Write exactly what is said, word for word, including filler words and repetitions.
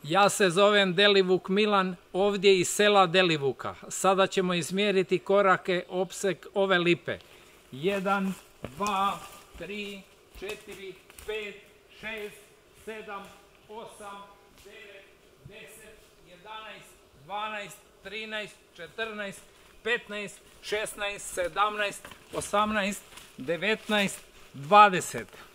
Ja se zovem Delivuk Milan, ovdje iz sela Delivuka. Sada ćemo izmjeriti korake, opseg ove lipe. jedan, dva, tri, četiri, pet, šest, sedam, osam, devet, deset, jedanaest, dvanaest, trinaest, četrnaest, petnaest, šesnaest, sedamnaest, osamnaest, devetnaest, dvadeset.